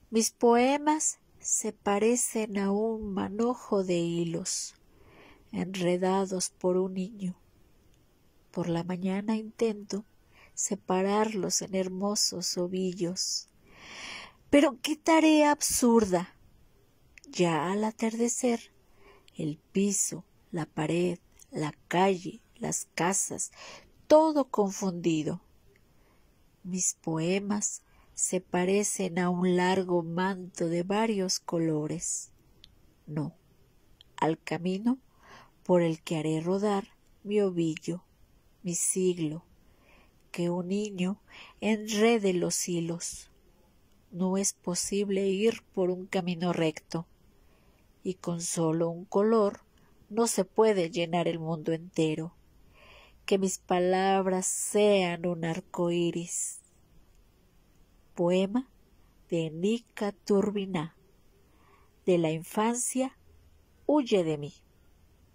Mis poemas se parecen a un manojo de hilos enredados por un niño. Por la mañana intento separarlos en hermosos ovillos. Pero qué tarea absurda. Ya al atardecer, el piso, la pared, la calle, las casas, todo confundido. Mis poemas se parecen a un largo manto de varios colores. No, al camino por el que haré rodar mi ovillo, mi siglo, que un niño enrede los hilos. No es posible ir por un camino recto, y con solo un color no se puede llenar el mundo entero. Que mis palabras sean un arco iris. Poema de Nica Turbiná. De la infancia huye de mí.